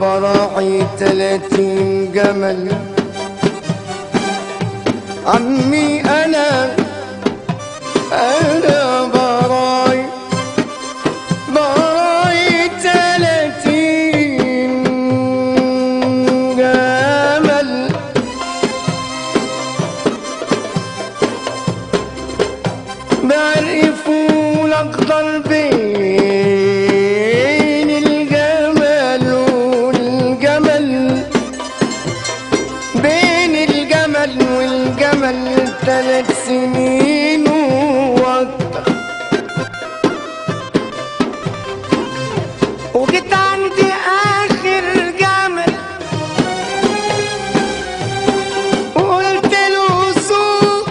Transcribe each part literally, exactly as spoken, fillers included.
براعي تلاتين جمل. عمي انا انا براعي براعي تلاتين جمل. بعرف فول اخضر بين الجمل والجمل، بين الجمل والجمل ثلاث سنين واكتر. وجيت عندي اخر جمل وقلت له سوق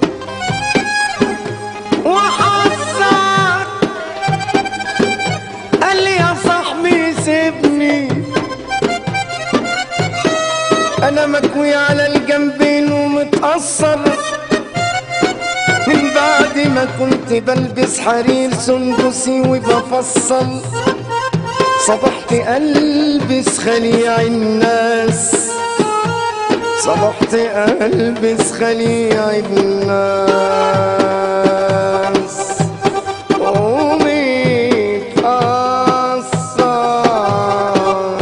وحذر. قال لي يا صاحبي سيبني انا مكوي على الجنبين ومتأثر من بعد ما كنت بلبس حرير سندسي وبفصل. صبحت ألبس خليع الناس، صبحت ألبس خليع الناس ومتأثر.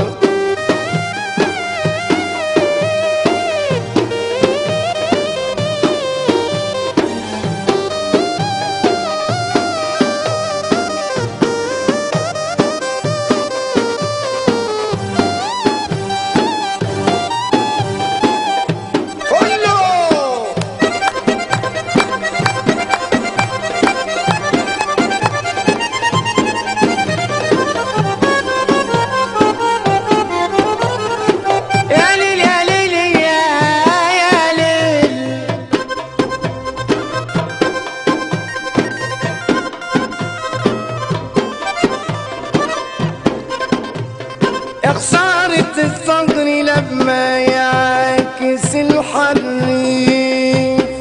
يا خسارة الصدر لما يعكس الحريف،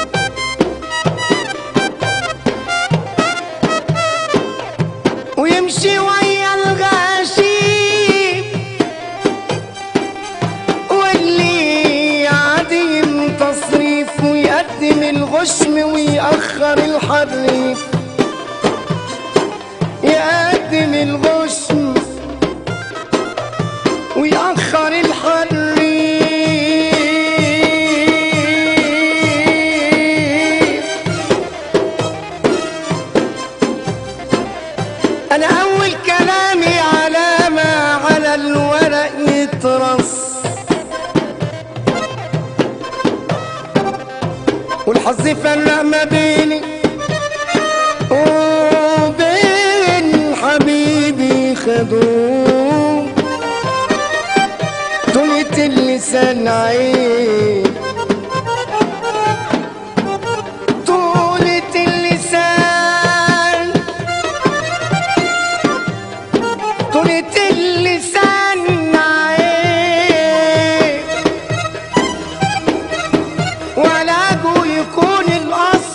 ويمشي ويا الغشيم، واللي عديم تصريف ويقدم الغشم ويأخر الحريف، يقدم الغشم ويأخر الحريف. أنا أول كلامي على ما على الورق يترص، والحظ فرق ما بيني وبين حبيبي خدوه. طولة اللسان عيب، طولة اللسان، طولة اللسان عيب، وعلاجه يكون القص.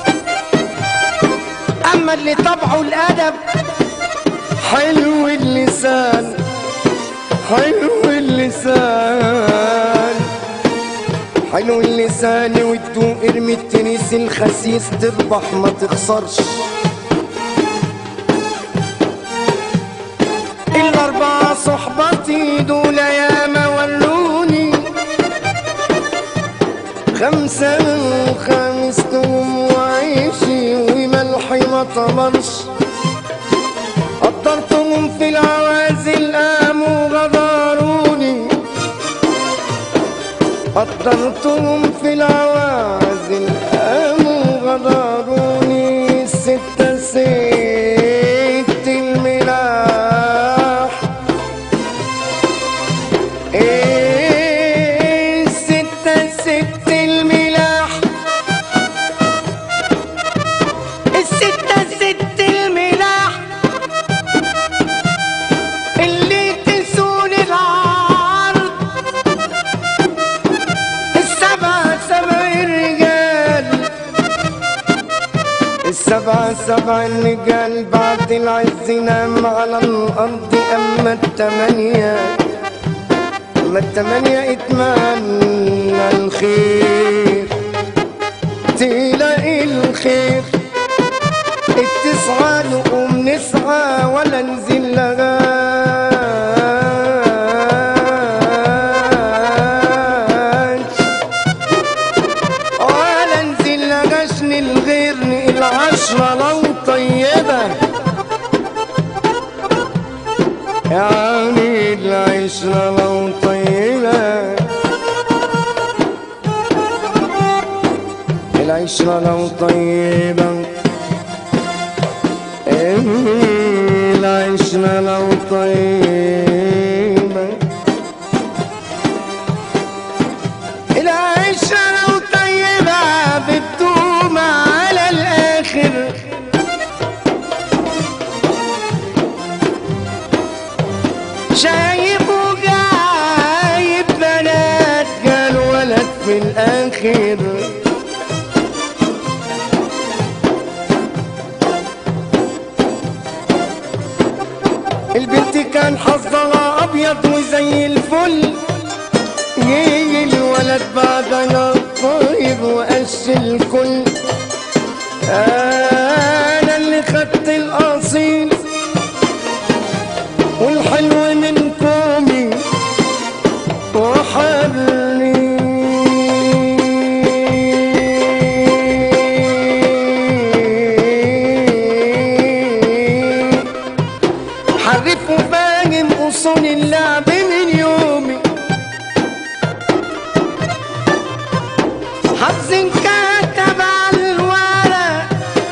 أما اللي طبعه الأدب حلو اللسان، حلو اللسان، حلو اللسان. وتدوق ارمي التريس الخسيس تربح ما تخسرش. الأربعة صحبتي دول ياما وروني، خمسة وخمستهم وعيشي وملحي ما طمرش. قدرتهم في العوازل قاموا غدروني، قدرتهم في العوازل قاموا غدروني. ستة ست الملاح، ايه ستة ست الملاح، الستة ست الملاح اللي تسون العرض. السبعة سبع الرجال، السبعة سبع الرجال بعد العز نام على الأرض. أما التمانية تمانية اتمنى الخير تلاقي الخير، التسعة نقوم نسعى ولا نزل لغاش ولا نزل لغاش للغير، العشرة لو طيبة يعني العشرة لو طيبة، العشرة لو طيبة، العشرة لو طيبة، العشرة لو طيبة بتدوم على الآخر، شايب وجايب بنات قال ولد في الآخر، البنت كان حظها ابيض وزي الفل، يجي الولد بعدنا طيب وقش الكل، انا اللي خدت الاصيل والحلو من كومي وحبلي، حرف وفاهم اصول اللعب من يومي، حفظ كتب على الورق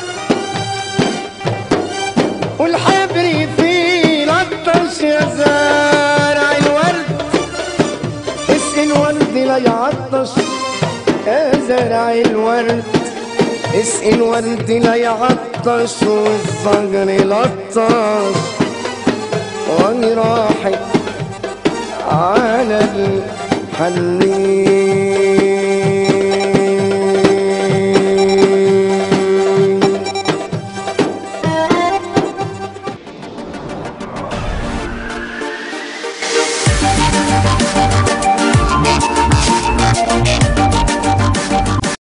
والحبر فيه لطش يا زارع الورد، اسقي الورد لا يعطش يا زارع الورد، اسقي الورد لا يعطش والزهر لطش، واني راحت على الحنين.